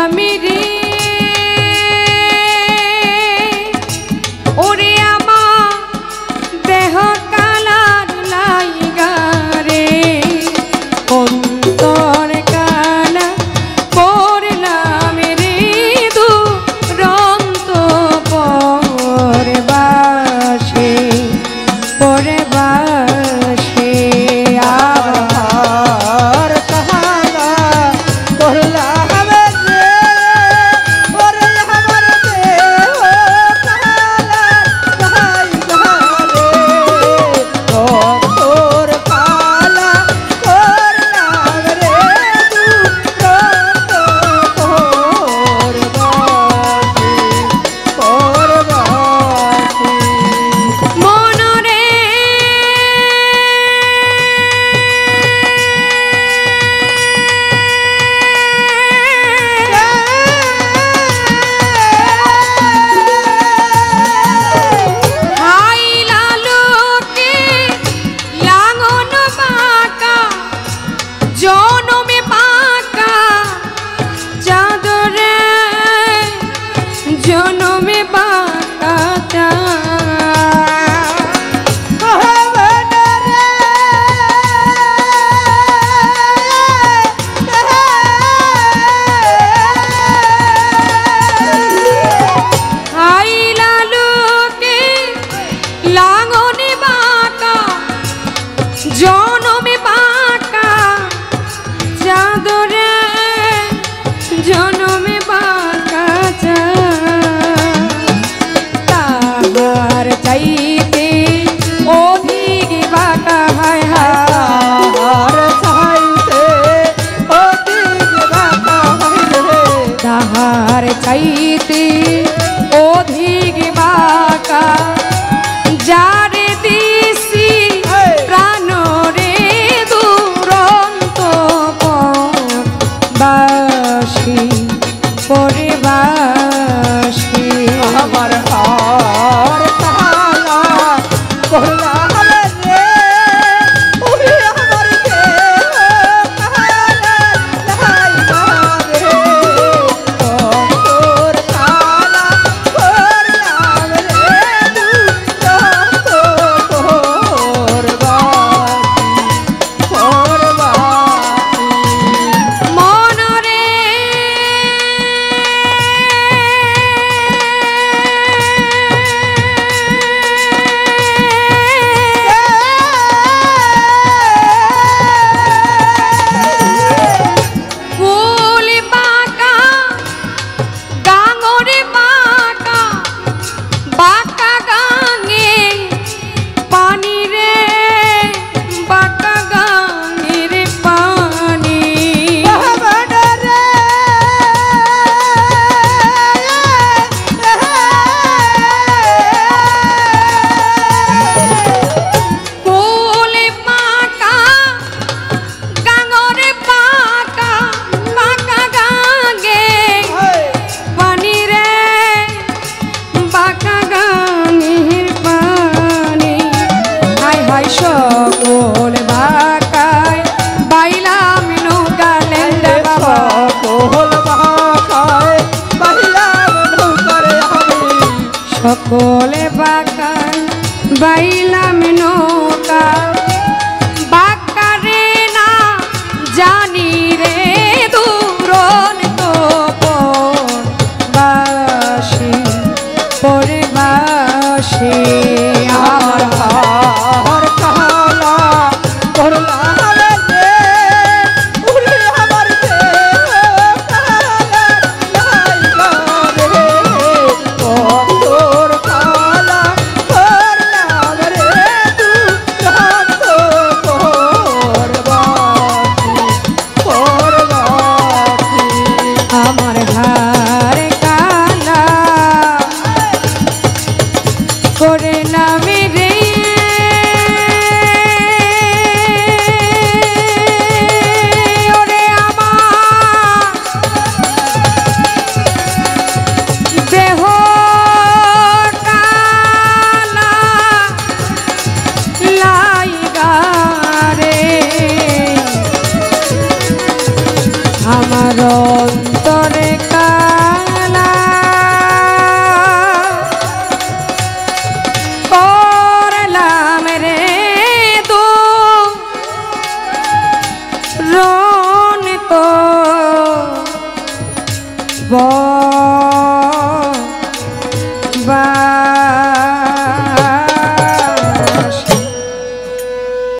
আমি রে ওরে আমার দেহ কালার লাইগা রে অন্তর কালা করলাম রে দুরন্ত পরবাসে পরবাসে আর কাহালা করলাম রে ওরে আমার দেহ কালা লাইগা রে অন্তর কালা করলাম রে দুরন্ত পরবাসে মনরে হাইলা লোকে লাঙন বাঁকা জনমে বাঁকা চাঁদরে জনমে বাঁকা হাইলা লোকে লাঙনে বাঁকা জনমে বাঁকা চাঁদরে জনমে বাঁকা তাহার চাইতে অধিক বাঁকা হায় আর চাইতে অধিক বাঁকা হইলে তাহার চাইতে অধিক বাঁকা যারে দিছি প্রাণ রে দুরন্ত পরবাসী পরবাসী আমার হার তালা করলাম রে ওরে আমার দেহ কালা লাইগা রে অন্তর কালা করলাম রে দুরন্ত পরবাসী মনরে প্রাণ তো